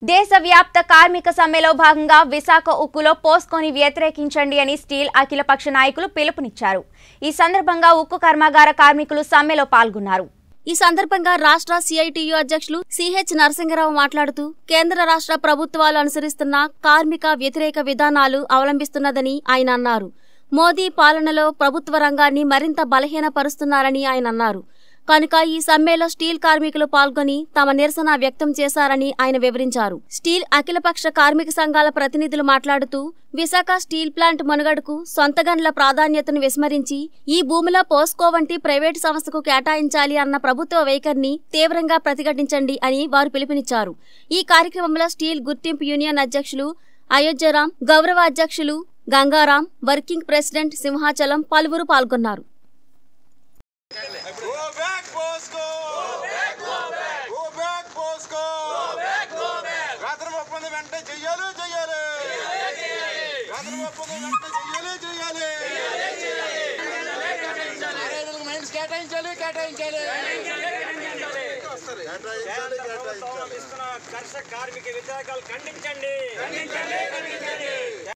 దేశవ్యాప్త కార్మిక సమ్మెలో భాగంగా విశాఖ ఉక్కులో పోస్కోని వ్యతిరేకించండి అని స్టీల్ అఖిలపక్ష నాయకులు పిలుపునిచ్చారు. ఈ సందర్భంగా ఉక్కు కర్మాగార కార్మికులు సమ్మెలో పాల్గొన్నారు. ఈ సందర్భంగా రాష్ట్ర సిఐటియు అధ్యక్షులు సిహెచ్ నరసింగరావు మాట్లాడుతూ కేంద్ర రాష్ట్ర ప్రభుత్వాలు అనుసరిస్తున్న కార్మిక వ్యతిరేక విధానాలు అవలంబిస్తున్నదని ఆయన అన్నారు. మోదీ పాలనలో ప్రభుత్వ రంగాన్ని మరింత బలహీనపరుస్తున్నారని ఆయన అన్నారు. కనుక ఈ సమ్మెలో స్టీల్ కార్మికులు పాల్గొని తమ నిరసన వ్యక్తం చేశారని ఆయన వివరించారు. స్టీల్ అఖిలపక్ష కార్మిక సంఘాల ప్రతినిధులు మాట్లాడుతూ విశాఖ స్టీల్ ప్లాంట్ మనుగడకు సొంత గనుల ప్రాధాన్యతను విస్మరించి ఈ భూమిలో పోస్కో వంటి ప్రైవేటు సంస్థకు కేటాయించాలి అన్న ప్రభుత్వ వైఖరిని తీవ్రంగా ప్రతిఘటించండి అని వారు పిలుపునిచ్చారు. ఈ కార్యక్రమంలో స్టీల్ గుర్తింపు యూనియన్ అధ్యక్షులు అయోధ్యరాం, గౌరవ అధ్యక్షులు గంగారాం, వర్కింగ్ ప్రెసిడెంట్ సింహాచలం పలువురు పాల్గొన్నారు. కర్షక కార్మిక వ్యతిరేకాలు ఖండించండి.